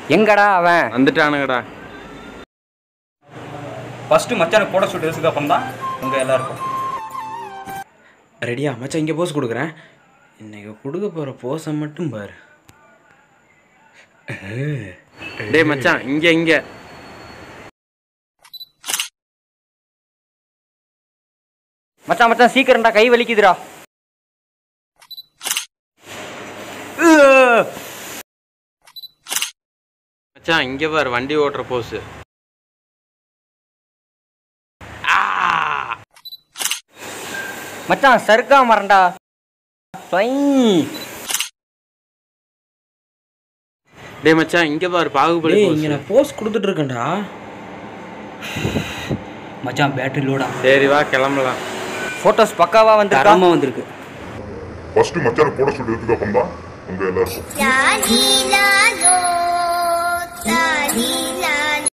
எங்கடா அவன்? வந்துட்டானுங்கடா. ஃபஸ்ட்டு மச்சானுக்கு போட சொல்லிட்டு அப்புறம் தான் உங்கள் எல்லாருக்கும். ரெடியா மச்சான்? இங்கே போஸ் கொடுக்குறேன். இன்னைக்கு கொடுக்க போகிற போஸை மட்டும் பாரு. டேய் மச்சான், இங்கே இங்கே மச்சான் மச்சான் சீக்கிரம்டா, கை வலிக்குதுடா. மச்சான் இங்கே பாரு, வண்டி ஓட்டுற போஸு. மச்சான் சறுக்கா மரண்டா. டேய் மச்சான் இங்கே பாரு, பாகுபலி. இங்கே நான் போஸ் கொடுத்துட்டு இருக்கேன்டா. மச்சான் பேட்டரி லோடா. சரி வா கிளம்பலாம். ஃபோட்டோஸ் பக்காவா வந்திருக்கு. ஃபர்ஸ்ட் மச்சான போட சொல்லிட்டு அப்புறம் தான் உங்க எல்லாருக்கும்.